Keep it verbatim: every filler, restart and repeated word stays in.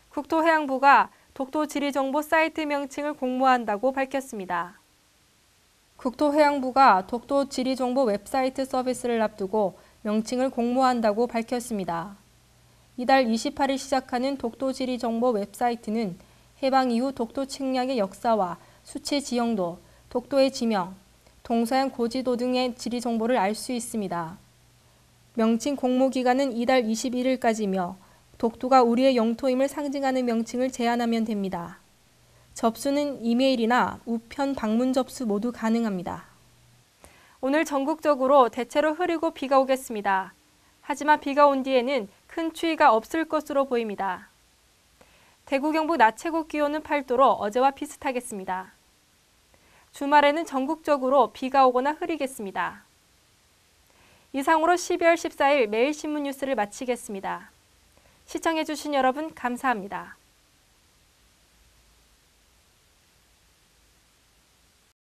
국토해양부가 독도 지리정보 사이트 명칭을 공모한다고 밝혔습니다. 국토해양부가 독도 지리정보 웹사이트 서비스를 앞두고 명칭을 공모한다고 밝혔습니다. 이달 이십팔 일 시작하는 독도 지리정보 웹사이트는 해방 이후 독도 측량의 역사와 수치 지형도, 독도의 지명, 동서양 고지도 등의 지리 정보를 알 수 있습니다. 명칭 공모 기간은 이달 이십일 일까지며 독도가 우리의 영토임을 상징하는 명칭을 제안하면 됩니다. 접수는 이메일이나 우편 방문 접수 모두 가능합니다. 오늘 전국적으로 대체로 흐리고 비가 오겠습니다. 하지만 비가 온 뒤에는 큰 추위가 없을 것으로 보입니다. 대구 경북 낮 최고 기온은 팔 도로 어제와 비슷하겠습니다. 주말에는 전국적으로 비가 오거나 흐리겠습니다. 이상으로 십이월 십사일 매일신문 뉴스를 마치겠습니다. 시청해주신 여러분 감사합니다.